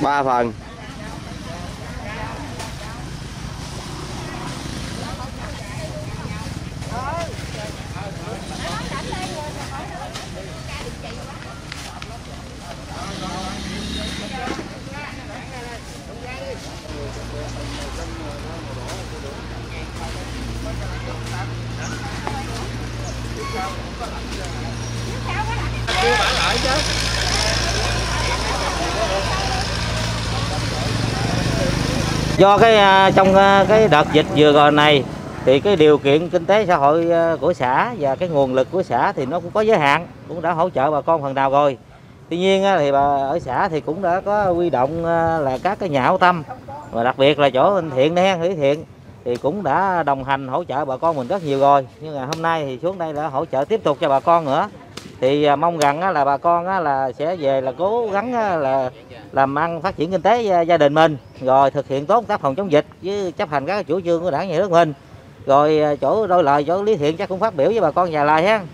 3 phần. Do trong cái đợt dịch vừa rồi này thì cái điều kiện kinh tế xã hội của xã và cái nguồn lực của xã thì nó cũng có giới hạn, cũng đã hỗ trợ bà con phần nào rồi. Tuy nhiên thì ở xã thì cũng đã có huy động là các cái nhà hảo tâm, và đặc biệt là chỗ anh Thiện đây, Thủy Thiện thì cũng đã đồng hành hỗ trợ bà con mình rất nhiều rồi. Nhưng mà hôm nay thì xuống đây là hỗ trợ tiếp tục cho bà con nữa. Thì mong rằng là bà con là sẽ về là cố gắng là làm ăn phát triển kinh tế gia đình mình, rồi thực hiện tốt công tác phòng chống dịch với chấp hành các chủ trương của Đảng, Nhà nước mình. Rồi chỗ đôi lời chỗ Lý Thiện chắc cũng phát biểu với bà con vài lời ha.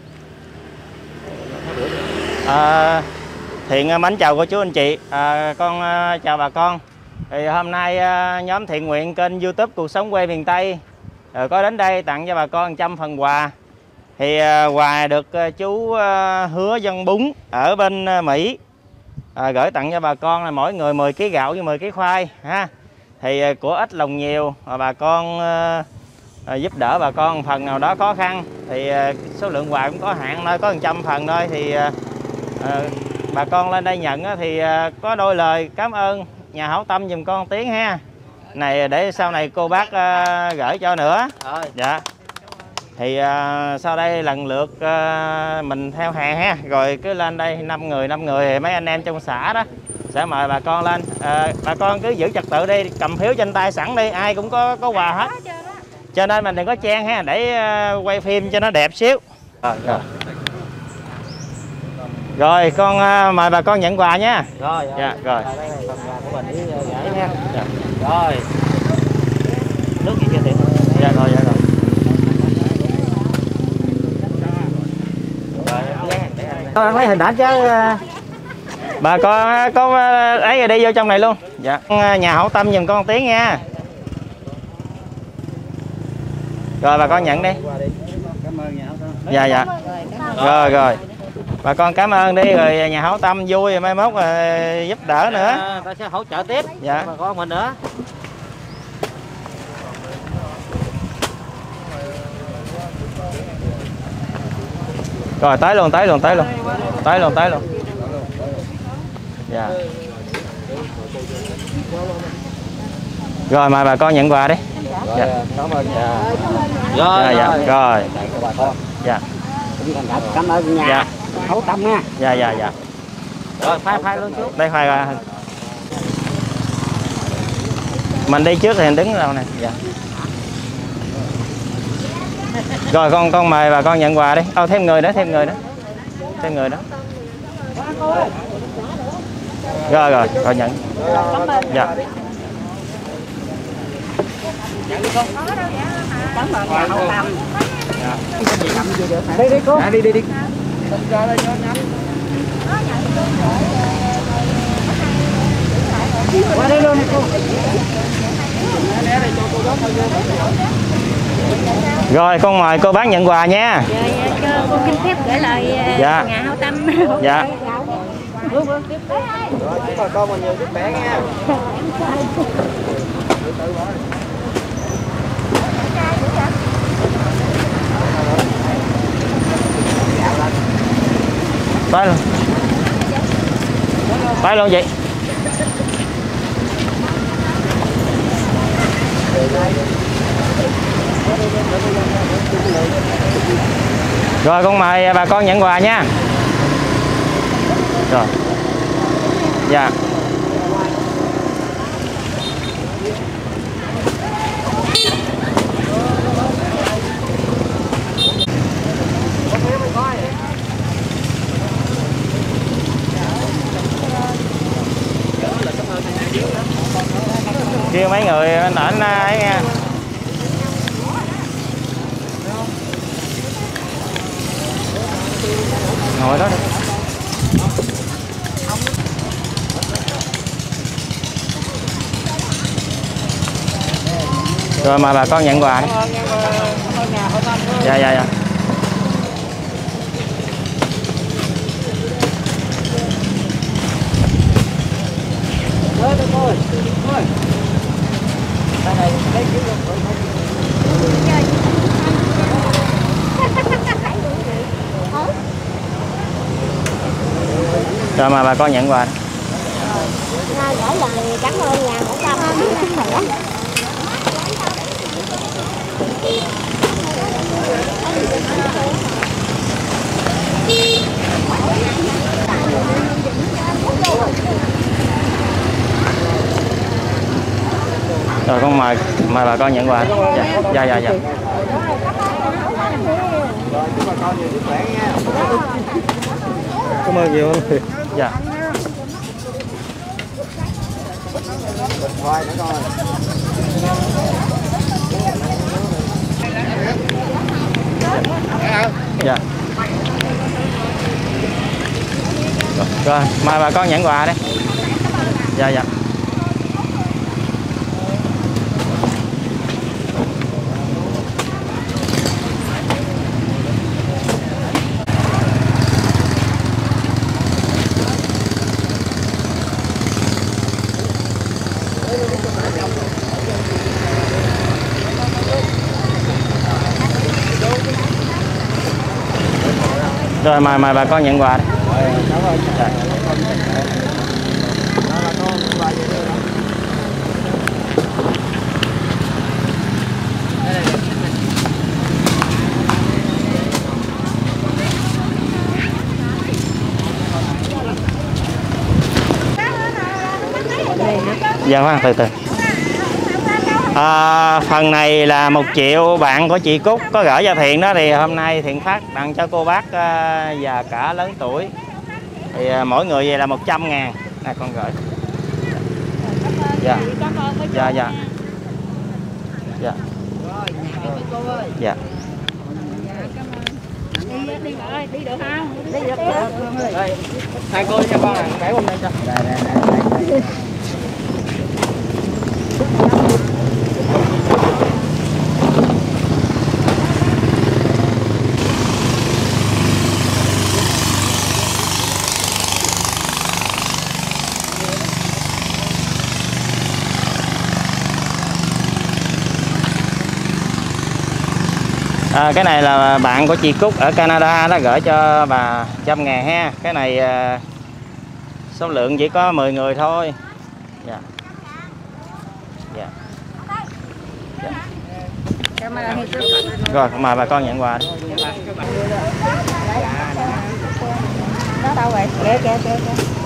Thiện mến chào cô chú anh chị, con chào bà con. Thì hôm nay nhóm thiện nguyện kênh YouTube Cuộc Sống Quê Miền Tây có đến đây tặng cho bà con 100 phần quà. Thì quà được chú Hứa Dân Bún ở bên Mỹ gửi tặng cho bà con là mỗi người 10 kg gạo với 10 kg khoai ha. Thì của ít lòng nhiều mà bà con giúp đỡ bà con phần nào đó khó khăn. Thì số lượng quà cũng có hạn thôi, có 100 phần thôi. Thì bà con lên đây nhận thì có đôi lời cảm ơn nhà hảo tâm giùm con tiếng ha. Này để sau này cô bác gửi cho nữa. Dạ. Thì sau đây lần lượt mình theo hàng ha, rồi cứ lên đây 5 người thì mấy anh em trong xã đó sẽ mời bà con lên. Bà con cứ giữ trật tự đi, cầm phiếu trên tay sẵn đi, ai cũng có quà hết. Cho nên mình đừng có chen ha, để quay phim cho nó đẹp xíu. Rồi con mời bà con nhận quà nha. Rồi. Dạ, rồi. Đây là phần quà của mình với gửi nha. Dạ. Rồi. Nước gì chưa Thiện? Dạ rồi, dạ rồi. Con lấy hình ảnh chứ. Bà con có ấy rồi đi vô trong này luôn. Dạ. Nhà hảo tâm giùm con tiếng nha. Rồi bà con nhận đi. Cảm ơn nhà hảo tâm. Dạ dạ. Rồi. Bà con cảm ơn đi, rồi nhà hảo tâm vui rồi mai mốt giúp đỡ nữa. Ta sẽ hỗ trợ tiếp dạ. bà con mình nữa. Rồi tới luôn. Dạ. Rồi mời bà con nhận quà đi. Dạ. Cảm ơn nhà. Rồi. Rồi. Dạ. Cảm ơn nhà Dạ. hảo tâm nha. Dạ. Rồi phai luôn chú. Đây khoai ra. Mình đi trước thì mình đứng đâu nè. Dạ. Rồi con mời bà con nhận quà đi. Thêm người nữa. Rồi nhận. Dạ. Cảm ơn nhà hảo tâm. Đi cô. Đi. Qua đây luôn đi cô. Rồi con mời cô bác nhận quà nha. Dạ, cho cô xin phép gửi lời Dạ. nhà hảo tâm. Dạ. Rồi bà con mình nhiều sức khỏe nha. Tới luôn chị. Rồi con mời bà con nhận quà nha. Rồi. Dạ. Kêu mấy người ảnh ấy nha. Ngồi đó đi. Rồi mà bà con nhận quà đấy. Dạ dạ dạ. Rồi mà bà con nhận quà. Gửi lời cảm ơn nhà hảo tâm sức khỏe. Rồi con mời bà con nhận quà. Dạ dạ dạ. Rồi chúc bà con nhiều sức khỏe nha. Cảm ơn nhiều anh. Dạ. Bình khoai nữa coi. Dạ. Rồi mời bà con nhận quà đấy. Dạ dạ. Rồi mời bà con nhận quà đấy. Dạ. Dạ khoan từ từ. Phần này là 1 triệu bạn của chị Cúc có gửi cho Thiện đó, thì hôm nay Thiện phát tặng cho cô bác già cả lớn tuổi, thì mỗi người về là 100.000 nè, con gửi. Dạ dạ dạ dạ dạ. Đi được không? Đi được. Hai cô cho con ăn bẻ hôm nay cho. Cái này là bạn của chị Cúc ở Canada đó, gửi cho bà 100.000 ha. Cái này số lượng chỉ có 10 người thôi. Dạ. Dạ. Dạ. Rồi mời bà con nhận quà. Đó đâu vậy? Kìa kìa kìa.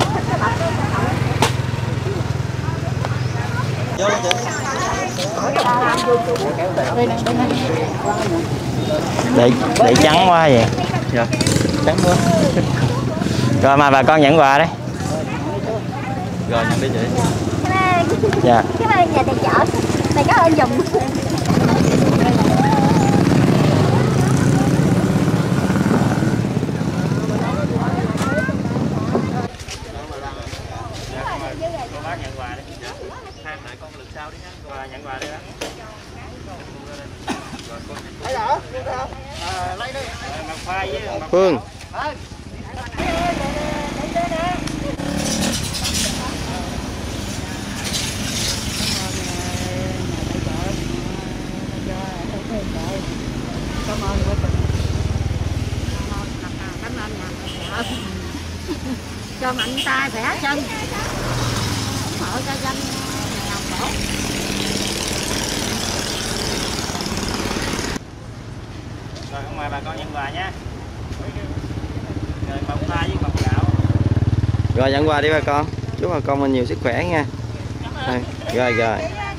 Để trắng quá vậy. Dạ. Trắng quá. Rồi mà bà con nhận quà đấy. Rồi nhận đi chị. Dạ. Cảm ơn nhà tài trợ. Này có ơn dùng. Cô bác nhận quà đi. Hai lại con lượt sau đi nhá. Quà nhận quà đi bác. Lấy đỡ, lấy đi. Bằng khoai với bằng Phương. Cho mạnh tay khỏe chân, hộ cho dân nghèo khổ. Rồi mời bà con nhận quà nha. Rồi bông khoai với bông gạo. Rồi nhận quà đi bà con. Chúc bà con mình nhiều sức khỏe nha. Rồi rồi.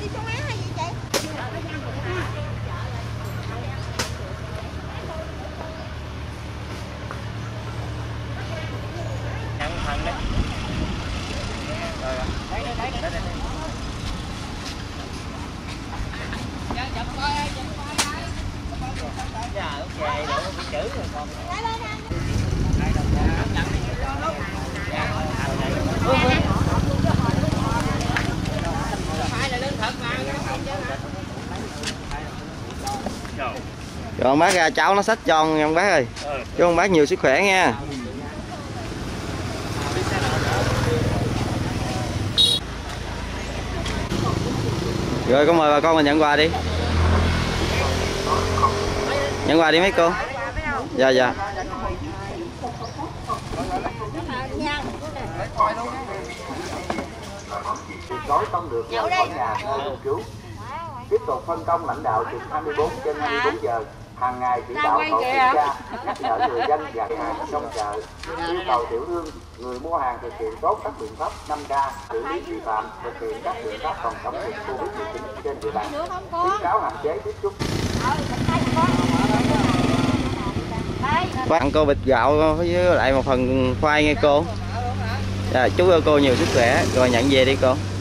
Nhận phần đấy. Rồi. Dạ, ok, đủ chữ rồi con. Rồi ông bác ra cháu nó xách cho nha ông bác ơi. Chúc ông bác nhiều sức khỏe nha. Rồi con mời bà con mình nhận quà đi. Nhận quà đi mấy cô. Dạ dạ. Tuyệt đối không được rời khỏi nhà nơi lưu trú. Tiếp tục phân công lãnh đạo trực 24/24 giờ hàng ngày chỉ đạo tổ kiểm tra, nhắc nhở người dân và khách hàng trong chợ, yêu cầu tiểu thương, người mua hàng thực hiện tốt các biện pháp 5K, xử lý vi phạm, thực hiện các biện pháp phòng chống dịch Covid-19 trên địa bàn, khuyến cáo hạn chế tiếp xúc. Tặng cô bịch gạo với lại một phần khoai nghe cô. Chúc cô nhiều sức khỏe rồi nhận về đi cô.